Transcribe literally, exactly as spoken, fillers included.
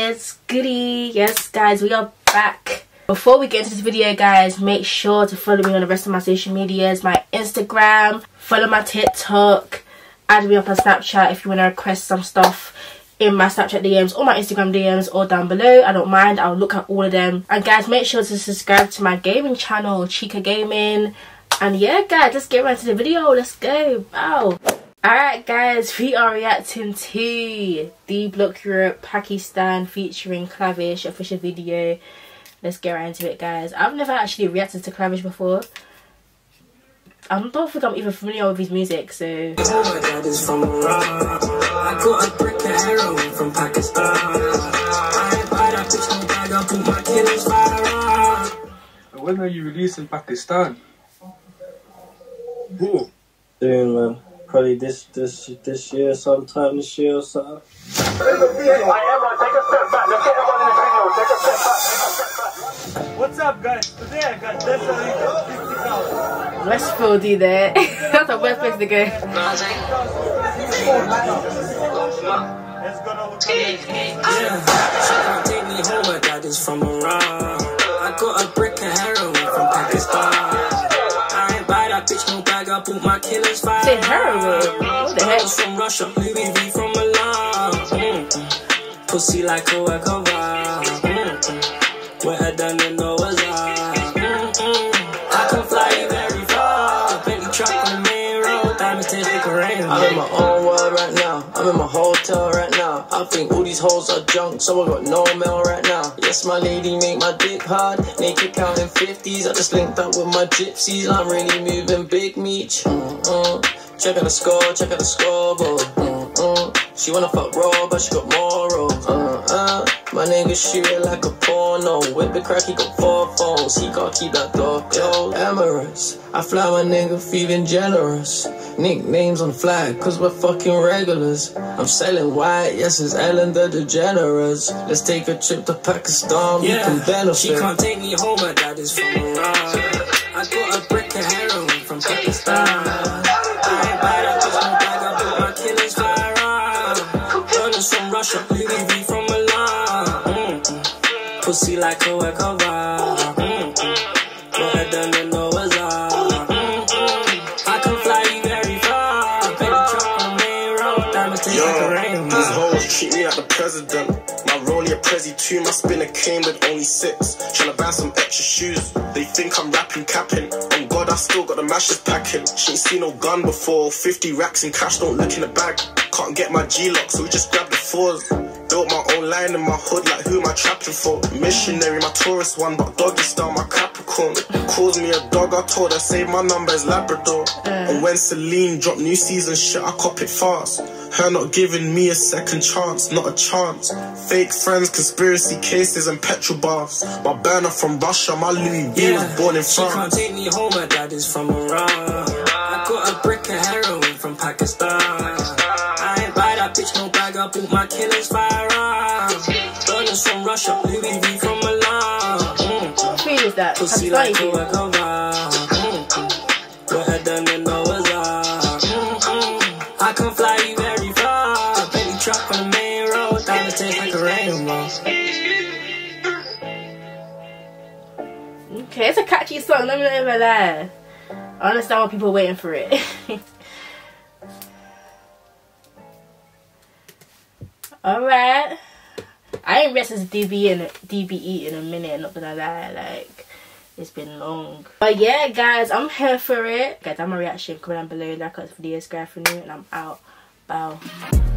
guys, goody. Yes guys, we are back. Before we get into this video guys, make sure to follow me on the rest of my social medias, my Instagram, follow my TikTok, add me up on Snapchat if you want to request some stuff in my Snapchat D Ms or my Instagram D Ms or down below. I don't mind, I'll look at all of them. And guys, make sure to subscribe to my gaming channel, Chica Gaming. And yeah guys, let's get right into the video. Let's go. Wow. Alright guys, we are reacting to D Block Europe Pakistan featuring Clavish official video. Let's get right into it guys. I've never actually reacted to Clavish before. I don't think I'm even familiar with his music, so oh my god, it's from Iran. I got a brick of heroin from Pakistan. I ain't buy that bitch no bag, I put my killers fire. When are you releasing Pakistan? Who? Soon, man. Probably this this this year, sometime this year or something. What's up, guys? Today I got this fifty thousand. Westfield, do that. That's the worst place to go. Let's go to yeah. Take me home, my dad is from Iran. I got a brick of heroin from Pakistan. Bitch, no bag, I put my killers fire. Say heroin. What the heck? From Russia, Louis V from Milan. Mm-mm. Pussy like a work of art. Mm-mm. Wetter than the Noah's Ark. Mm-mm. I can fly very far. Bentley truck on the main road. Diamonds taste like a rainbow. I'm in my own world right now. I'm in my hotel right now. I think all these hoes are junk, so I got no mail right now. Yes, my lady make my dick hard. Naked counting fifties. I just linked up with my gypsies. I'm really moving big meat. Mm-mm. Check out the score, check out the scoreboard. Mm-mm. She wanna fuck raw, but she got morals. Uh-uh. My nigga shoot it like a porno. Whip the crack, he got four phones. He gotta keep that door closed. Emirates, I fly my nigga feeling generous. Nicknames on flag, cause we're fucking regulars. I'm selling white, yes, it's Ellen the DeGeneres. Let's take a trip to Pakistan, yeah. We can benefit. She can't take me home, my dad is from Iran. I got a brick of heroin from Pakistan. I ain't buy that bitch no bag, I put my killers fire. Burners from Russia, Louis V from Milan. Mm-mm. Pussy like a work of art. Mm-mm. Wetter than the Noah's Ark. Mm-mm. I can fly you very far. Bentley truck on the main road. Diamonds taste like a rainbow. These hoes treat me like the president. My rollie a Prezi too, my spinner came with only six. Tryna buy some extra shoes, they think I'm rapping capping. On God, I still got the mashes packing. She ain't seen no gun before, fifty racks in cash, don't look in the bag. Can't get my G-lock, so we just grab the fours. Built my own line in my hood, like who am I trapping for? Missionary, my tourist one, but doggy style, my Capricorn. Calls me a dog, I told her, save my number is Labrador. And when Celine dropped new season shit, I cop it fast. Her not giving me a second chance, not a chance. Fake friends, conspiracy cases and petrol baths. My burner from Russia, my Louis V yeah. was born in France. She can't take me home, my dad is from Iran. I got a brick of heroin from Pakistan. I ain't buy that bitch no bag, I put my killers fire. Burners from Russia, Louis V from Milan. What film is that? Pussy like a work of art. Wetter than the Noah's Ark. I can fly you very far. Bentley truck on the main road. Diamonds taste like a rainbow. Okay, it's a catchy song, let me not even lie. I understand why people are waiting for it. Alright. I ain't reacted to D B in D B E in a minute, not gonna lie, like it's been long. But yeah guys, I'm here for it. Guys, I'm a reaction, comment down below, like us video, subscribe for new, and I'm out. Bow.